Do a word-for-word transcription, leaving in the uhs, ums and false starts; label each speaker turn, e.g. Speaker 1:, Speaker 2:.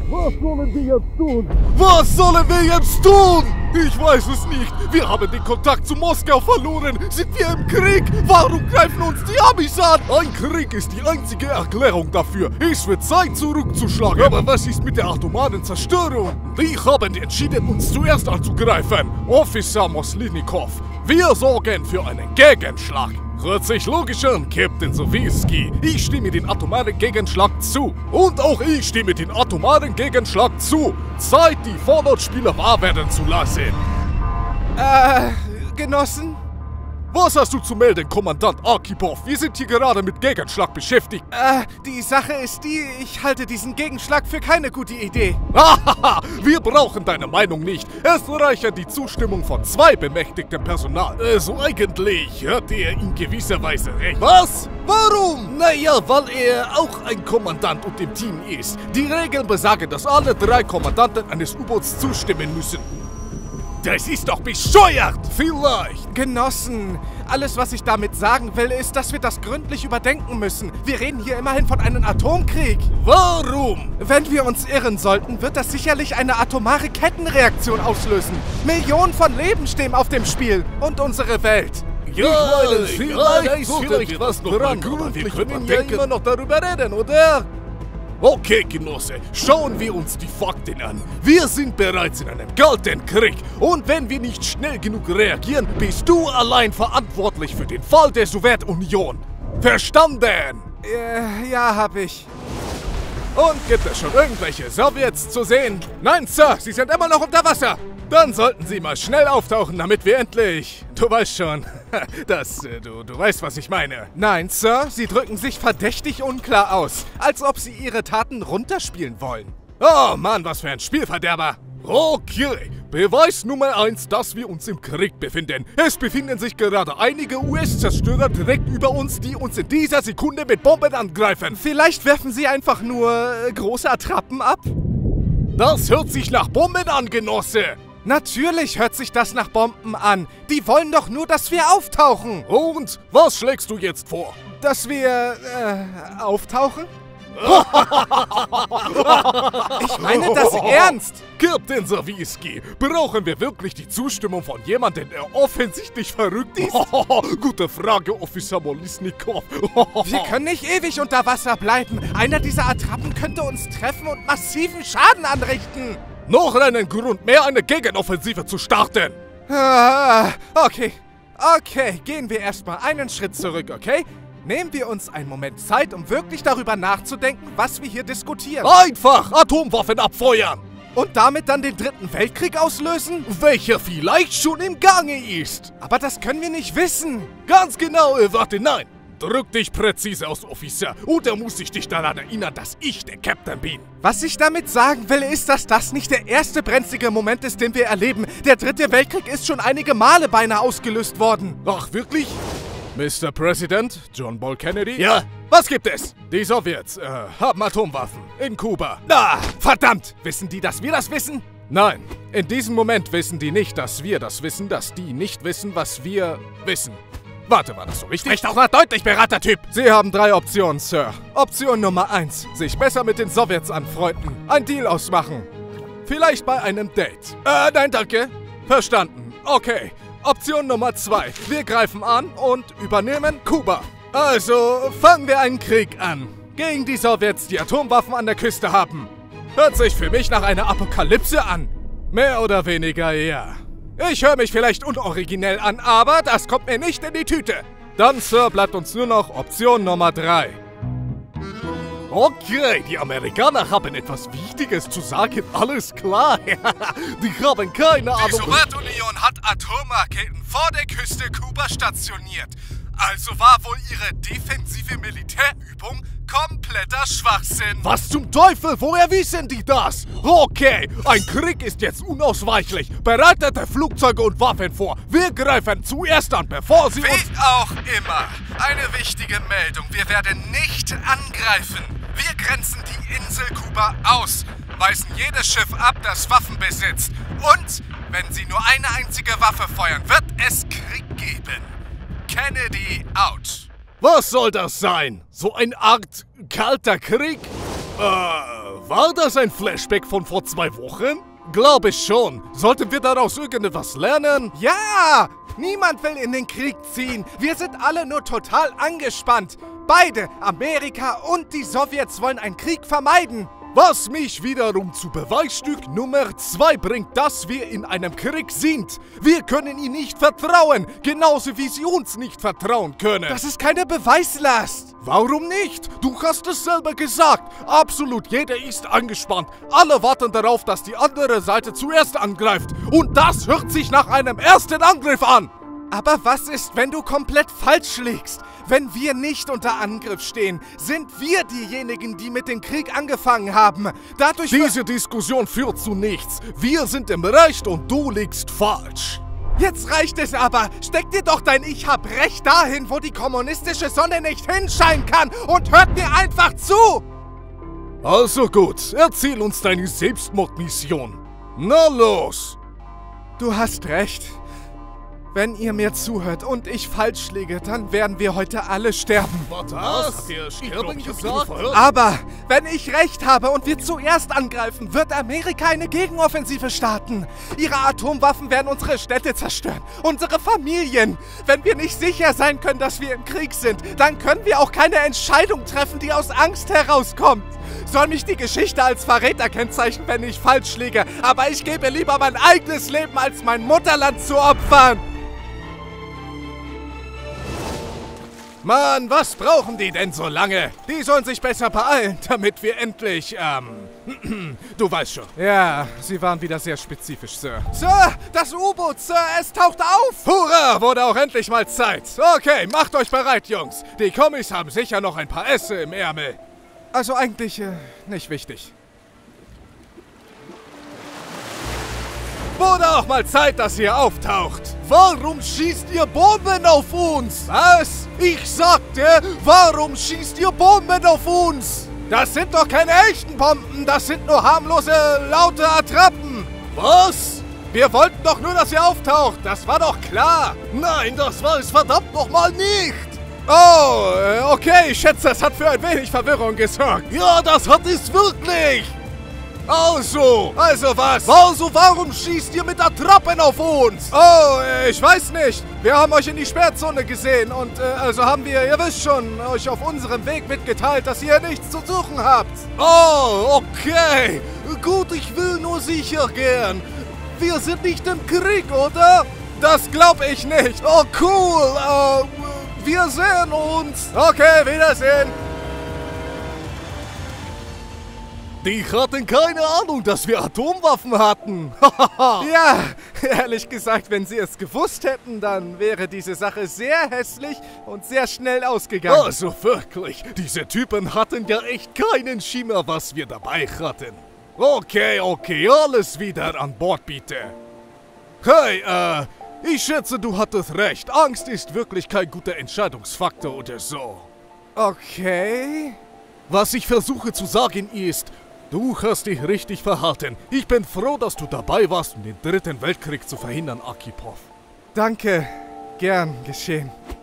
Speaker 1: Was sollen wir jetzt tun? Was sollen wir jetzt tun? Ich weiß es nicht. Wir haben den Kontakt zu Moskau verloren. Sind wir im Krieg? Warum greifen uns die Amis an? Ein Krieg ist die einzige Erklärung dafür. Es wird Zeit, zurückzuschlagen. Aber was ist mit der atomaren Zerstörung? Wir haben entschieden, uns zuerst anzugreifen. Officer Moslinikov, wir sorgen für einen Gegenschlag. Hört sich logisch an, Captain Sowiewski. Ich stimme den atomaren Gegenschlag zu. Und auch ich stimme den atomaren Gegenschlag zu. Zeit, die Fallout-Spiele wahr werden zu lassen.
Speaker 2: Äh, Genossen?
Speaker 1: Was hast du zu melden, Kommandant Arkhipov? Wir sind hier gerade mit Gegenschlag beschäftigt.
Speaker 2: Äh, die Sache ist die, ich halte diesen Gegenschlag für keine gute Idee.
Speaker 1: Hahaha, wir brauchen deine Meinung nicht. Es reicht die Zustimmung von zwei bemächtigtem Personal. Also eigentlich hat er in gewisser Weise recht. Was? Warum? Naja, weil er auch ein Kommandant und im Team ist. Die Regeln besagen, dass alle drei Kommandanten eines U-Boots zustimmen müssen. Das ist doch bescheuert! Vielleicht.
Speaker 2: Genossen, alles, was ich damit sagen will, ist, dass wir das gründlich überdenken müssen. Wir reden hier immerhin von einem Atomkrieg.
Speaker 1: Warum?
Speaker 2: Wenn wir uns irren sollten, wird das sicherlich eine atomare Kettenreaktion auslösen. Millionen von Leben stehen auf dem Spiel. Und unsere Welt.
Speaker 1: Ja, ich meine, vielleicht sollten wir das noch dran, aber wir können ja immer noch darüber reden, oder? Okay, Genosse, schauen wir uns die Fakten an. Wir sind bereits in einem kalten Krieg. Und wenn wir nicht schnell genug reagieren, bist du allein verantwortlich für den Fall der Sowjetunion. Verstanden?
Speaker 2: Äh, ja, hab ich.
Speaker 1: Und gibt es schon irgendwelche Sowjets zu sehen? Nein, Sir, sie sind immer noch unter Wasser. Dann sollten sie mal schnell auftauchen, damit wir endlich... Du weißt schon, das, äh, du, du weißt, was ich meine.
Speaker 2: Nein, Sir, sie drücken sich verdächtig unklar aus. Als ob sie ihre Taten runterspielen wollen.
Speaker 1: Oh Mann, was für ein Spielverderber. Okay, Beweis Nummer eins, dass wir uns im Krieg befinden. Es befinden sich gerade einige U S-Zerstörer direkt über uns, die uns in dieser Sekunde mit Bomben angreifen.
Speaker 2: Vielleicht werfen sie einfach nur äh, große Attrappen ab?
Speaker 1: Das hört sich nach Bomben an, Genosse.
Speaker 2: Natürlich hört sich das nach Bomben an. Die wollen doch nur, dass wir auftauchen.
Speaker 1: Und was schlägst du jetzt vor?
Speaker 2: Dass wir, äh, auftauchen? Ich meine das ernst!
Speaker 1: Captain Sowiewski, brauchen wir wirklich die Zustimmung von jemandem, der offensichtlich verrückt ist? Gute Frage, Officer Molisnikov.
Speaker 2: Wir können nicht ewig unter Wasser bleiben. Einer dieser Attrappen könnte uns treffen und massiven Schaden anrichten.
Speaker 1: Noch einen Grund mehr, eine Gegenoffensive zu starten.
Speaker 2: Ah, okay, okay, gehen wir erstmal einen Schritt zurück, okay? Nehmen wir uns einen Moment Zeit, um wirklich darüber nachzudenken, was wir hier diskutieren.
Speaker 1: Einfach Atomwaffen abfeuern!
Speaker 2: Und damit dann den Dritten Weltkrieg auslösen?
Speaker 1: Welcher vielleicht schon im Gange ist.
Speaker 2: Aber das können wir nicht wissen.
Speaker 1: Ganz genau, äh, warte, nein. Drück dich präzise aus, Officer. Oder muss ich dich daran erinnern, dass ich der Captain bin?
Speaker 2: Was ich damit sagen will, ist, dass das nicht der erste brenzlige Moment ist, den wir erleben. Der Dritte Weltkrieg ist schon einige Male beinahe ausgelöst worden.
Speaker 1: Ach, wirklich? Mister President, John Paul Kennedy?
Speaker 2: Ja?
Speaker 1: Was gibt es? Die Sowjets äh, haben Atomwaffen in Kuba.
Speaker 2: Ah, verdammt! Wissen die, dass wir das wissen?
Speaker 1: Nein, in diesem Moment wissen die nicht, dass wir das wissen, dass die nicht wissen, was wir wissen. Warte, war das so richtig?
Speaker 2: Sprich doch mal deutlich, Beratertyp!
Speaker 1: Sie haben drei Optionen, Sir. Option Nummer eins, sich besser mit den Sowjets anfreunden, ein Deal ausmachen. Vielleicht bei einem Date. Äh, nein, danke. Verstanden. Okay. Option Nummer zwei, wir greifen an und übernehmen Kuba. Also fangen wir einen Krieg an. Gegen die Sowjets, die Atomwaffen an der Küste haben. Hört sich für mich nach einer Apokalypse an. Mehr oder weniger, ja. Ich höre mich vielleicht unoriginell an, aber das kommt mir nicht in die Tüte. Dann, Sir, bleibt uns nur noch Option Nummer drei. Okay, die Amerikaner haben etwas Wichtiges zu sagen, alles klar. Die haben keine Ahnung.
Speaker 2: Die Sowjetunion hat Atomraketen vor der Küste Kuba stationiert. Also war wohl ihre defensive Militärübung kompletter Schwachsinn.
Speaker 1: Was zum Teufel? Woher wissen die das? Okay, ein Krieg ist jetzt unausweichlich. Bereitet Flugzeuge und Waffen vor. Wir greifen zuerst an, bevor sie
Speaker 2: Wie
Speaker 1: uns...
Speaker 2: auch immer. Eine wichtige Meldung. Wir werden nicht angreifen. Wir grenzen die Insel Kuba aus, weisen jedes Schiff ab, das Waffen besitzt. Und wenn sie nur eine einzige Waffe feuern, wird es Krieg geben. Kennedy out.
Speaker 1: Was soll das sein? So eine Art kalter Krieg? Äh... war das ein Flashback von vor zwei Wochen? Glaube ich schon. Sollten wir daraus irgendetwas lernen?
Speaker 2: Ja! Niemand will in den Krieg ziehen. Wir sind alle nur total angespannt. Beide, Amerika und die Sowjets, wollen einen Krieg vermeiden.
Speaker 1: Was mich wiederum zu Beweisstück Nummer zwei bringt, dass wir in einem Krieg sind. Wir können ihnen nicht vertrauen, genauso wie sie uns nicht vertrauen können.
Speaker 2: Das ist keine Beweislast.
Speaker 1: Warum nicht? Du hast es selber gesagt. Absolut jeder ist angespannt. Alle warten darauf, dass die andere Seite zuerst angreift. Und das hört sich nach einem ersten Angriff an.
Speaker 2: Aber was ist, wenn du komplett falsch liegst? Wenn wir nicht unter Angriff stehen, sind wir diejenigen, die mit dem Krieg angefangen haben. Dadurch
Speaker 1: Diese Diskussion führt zu nichts. Wir sind im Recht und du liegst falsch.
Speaker 2: Jetzt reicht es aber. Steck dir doch dein Ich hab Recht dahin, wo die kommunistische Sonne nicht hinscheinen kann und hört mir einfach zu.
Speaker 1: Also gut, erzähl uns deine Selbstmordmission. Na los.
Speaker 2: Du hast recht. Wenn ihr mir zuhört und ich falsch liege, dann werden wir heute alle sterben.
Speaker 1: Was? Habt ihr sterben gesagt?
Speaker 2: Aber wenn ich recht habe und wir zuerst angreifen, wird Amerika eine Gegenoffensive starten. Ihre Atomwaffen werden unsere Städte zerstören, unsere Familien. Wenn wir nicht sicher sein können, dass wir im Krieg sind, dann können wir auch keine Entscheidung treffen, die aus Angst herauskommt. Soll mich die Geschichte als Verräter kennzeichnen, wenn ich falsch liege, aber ich gebe lieber mein eigenes Leben, als mein Mutterland zu opfern. Mann, was brauchen die denn so lange? Die sollen sich besser beeilen, damit wir endlich, ähm, du weißt schon. Ja, sie waren wieder sehr spezifisch, Sir. Sir, das U-Boot, Sir, es taucht auf! Hurra, wurde auch endlich mal Zeit. Okay, macht euch bereit, Jungs. Die Kommis haben sicher noch ein paar Esse im Ärmel. Also eigentlich, äh, nicht wichtig. Wurde auch mal Zeit, dass ihr auftaucht.
Speaker 1: Warum schießt ihr Bomben auf uns?
Speaker 2: Was?
Speaker 1: Ich sagte, warum schießt ihr Bomben auf uns?
Speaker 2: Das sind doch keine echten Bomben, das sind nur harmlose, laute Attrappen.
Speaker 1: Was?
Speaker 2: Wir wollten doch nur, dass ihr auftaucht, das war doch klar.
Speaker 1: Nein, das war es verdammt nochmal nicht.
Speaker 2: Oh, okay, ich schätze, es hat für ein wenig Verwirrung gesorgt.
Speaker 1: Ja, das hat es wirklich.
Speaker 2: Also, also was?
Speaker 1: Also, warum schießt ihr mit Attrappen auf uns?
Speaker 2: Oh, ich weiß nicht. Wir haben euch in die Sperrzone gesehen und äh, also haben wir, ihr wisst schon, euch auf unserem Weg mitgeteilt, dass ihr nichts zu suchen habt.
Speaker 1: Oh, okay. Gut, ich will nur sicher gehen. Wir sind nicht im Krieg, oder?
Speaker 2: Das glaube ich nicht.
Speaker 1: Oh, cool. Äh, wir sehen uns.
Speaker 2: Okay, Wiedersehen.
Speaker 1: Die hatten keine Ahnung, dass wir Atomwaffen hatten.
Speaker 2: Ja, ehrlich gesagt, wenn sie es gewusst hätten, dann wäre diese Sache sehr hässlich und sehr schnell ausgegangen.
Speaker 1: Also wirklich, diese Typen hatten ja echt keinen Schimmer, was wir dabei hatten. Okay, okay, alles wieder an Bord, bitte. Hey, äh, ich schätze, du hattest recht. Angst ist wirklich kein guter Entscheidungsfaktor oder so.
Speaker 2: Okay.
Speaker 1: Was ich versuche zu sagen ist, du hast dich richtig verhalten. Ich bin froh, dass du dabei warst, um den dritten Weltkrieg zu verhindern, Arkhipov.
Speaker 2: Danke. Gern geschehen.